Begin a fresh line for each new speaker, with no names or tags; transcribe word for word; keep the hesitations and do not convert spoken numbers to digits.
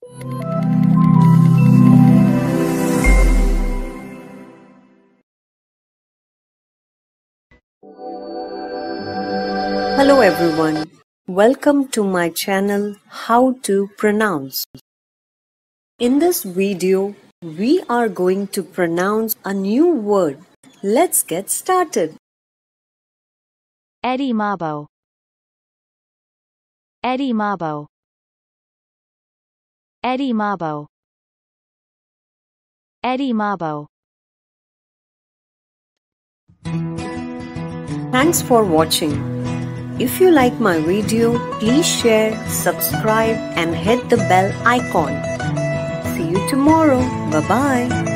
Hello everyone, welcome to my channel How to Pronounce. In this video, we are going to pronounce a new word. Let's get started.
Eddie Mabo. Eddie Mabo. Eddie Mabo. Eddie Mabo.
Thanks for watching. If you like my video, please share, subscribe and hit the bell icon. See you tomorrow. Bye-bye.